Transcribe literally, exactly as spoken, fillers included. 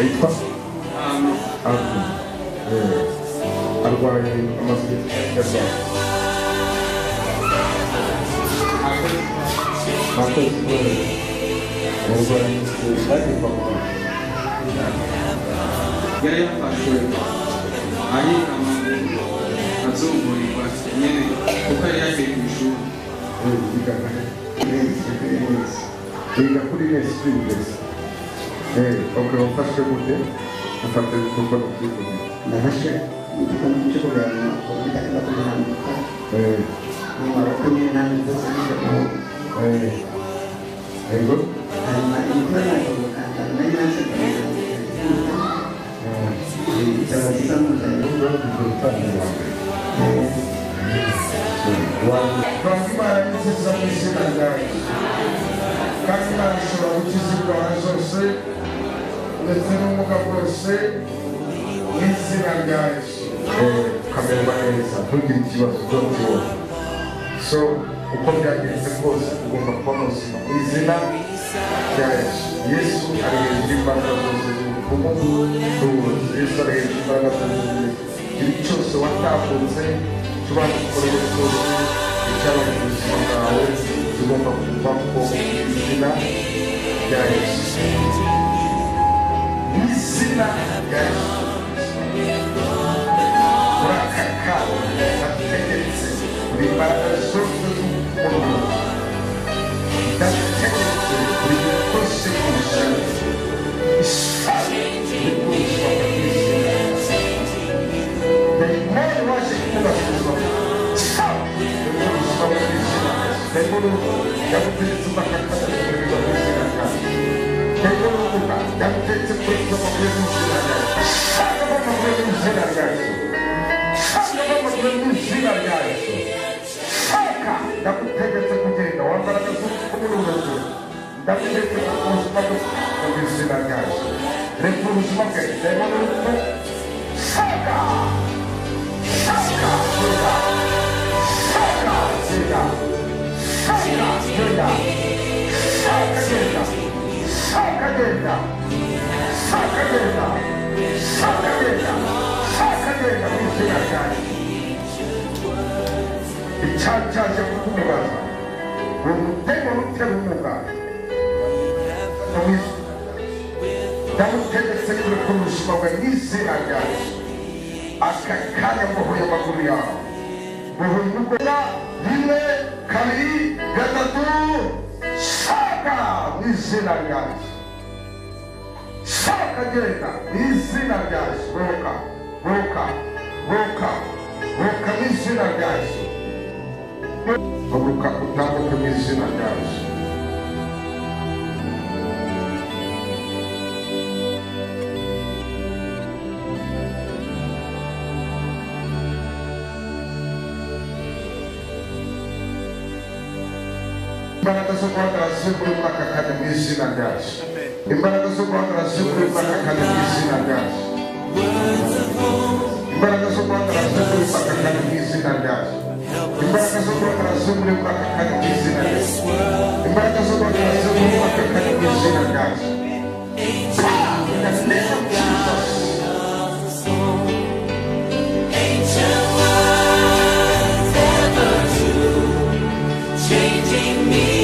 yitwa Amu. Arwaye amaze yarwaye akoze uburwayi bwari kwa muganga yari yafashwe ari amaguru azungurirwa nyine kuko yari yagiye ku ishuri yiga kuri nesi y'uburezi ubwo wafashwe gute ufata ibikorwa no kwivuga nafashe igikorwa cyo kuganira ku bijyanye no kuganira mu maboko y'inama zose n'ibyo yego hanyuma imvura ntabwo gukanda nari nase ikaba kiza mu nzira Imana ni nziza mu izina ryayo kandi Imana ishobora gukiza indwara zose ndetse n'ubumuga bwose mu izina rya Yesu ukamererwa neza ntugire ikibazo cyose so uko byagenze rwose ugomba kuba muzima mu izina rya Yesu. Yesu ari hejuru y'imbaraga zose z'ubukungu n'uburozi. Yesu ari hejuru y'imbaraga zose z'ubukungu. Ikintu cyose watambutse ushobora gukorera cyose icyaba mu buzima bwawe tugomba kuva ko mu izina rya Yesu. Mu izina rya Yesu muri aka kanya ndategetse buri mbaraga zose z'ubukungu ndategetse buri bikoze ku ijana isaha y'ubuzima bw'izina dayimoni waje kubaza ubuzima isaha y'ubuzima bw'izina dayimoni yamutegetse bakakata kuberwa bw'izina ryawe dayimoni yamutegetse kuberwa bw'izina ryawe shaka bamaze bw'izina ryawe shaka bamaze bw'izina ryawe shaka ndagutegetse kugenda wambaraga z'ubukungu ndagutegetse ubuzima bw'izina ryawe reka ubuzima bwe dayimoni urupfu shaka shaka genda shaka genda shaka genda shaka genda shaka genda shaka genda shaka genda shaka genda mu izina ryawe icyaha cyaje kukumubaza uwo mutego utera umwuga ndamutegetse kureka ubuzima bwawe mu izina ryawe aka kanya mbohoye amaguru yawe mbohoye umugora rimwe kabiri gatatu shaka mu izina ryawe shaka genda mu izina ryawe boka boka boka boka mu izina ryawe boka utambuke mu izina ryawe imbaraga zo guhagarara zikuri muri aka kanya mu izina ryacu imbaraga zo guhagarara zikuri muri aka kanya mu izina ryacu imbaraga zo guhagarara zikuri muri aka kanya mu izina ryacu imbaraga zo guhagarara zikuri muri aka kanya mu izina ryacu imbaraga zo guhagarara zikuri muri aka kanya mu izina ryacu in the name of Jesus. Changing me.